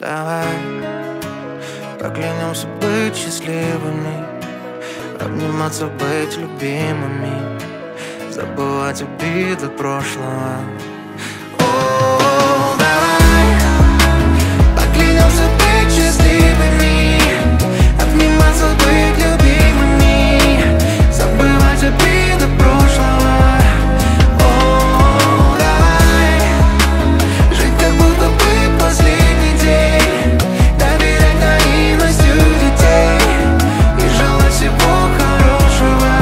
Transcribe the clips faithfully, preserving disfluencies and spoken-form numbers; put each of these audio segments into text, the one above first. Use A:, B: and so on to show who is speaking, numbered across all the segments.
A: Давай поклянемся быть счастливыми, обниматься, быть любимыми, забывать обиды прошлого. О, давай поклянемся быть счастливыми, обниматься, быть любимыми, забывать обиды прошлого. О, давай жить, как будто бы последний день, доверять наивностью детей и желать всего хорошего.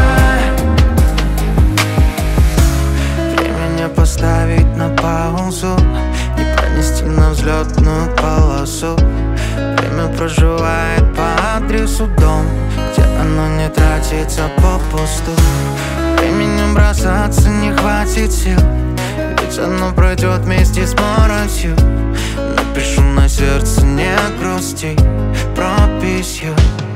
A: Время не поставить на паузу, не пронести на взлетную полосу. Время проживает по адресу дом, где оно не тратится попусту. Временем бросаться не хватит сил, ведь оно пройдет вместе с моросью. Напишу на сердце: не грусти, прописью.